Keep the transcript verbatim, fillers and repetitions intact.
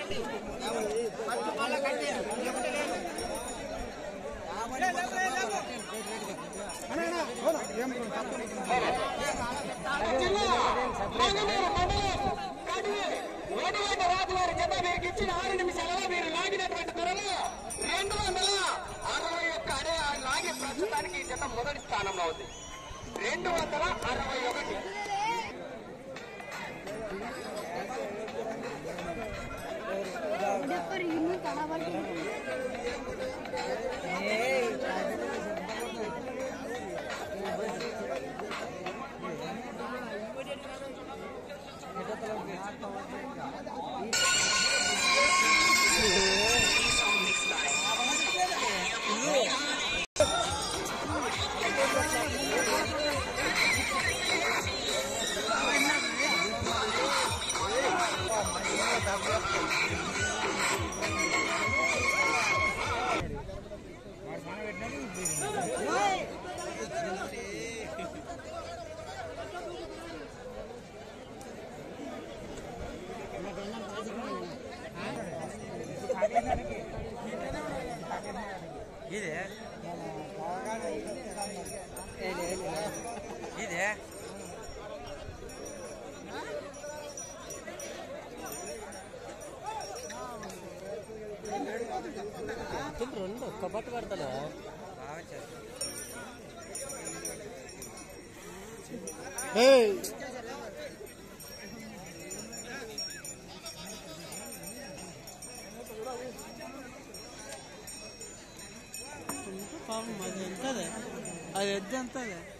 రాజువారి జత మీకు ఇచ్చిన ఆరు నిమిషాలలో మీరు లాగినటువంటి త్వరలో రెండు వందల అరవై ఒక్క అడే లాగి ప్రస్తుతానికి ఈ జత మొదటి స్థానంలో ఉంది. రెండు వందల అరవై ఒకటి ఇదే ఇదే రెండు ఒక్క పట్టు పడతాను పాపం అది ఎంతదే అది ఎద్దు ఎంతదే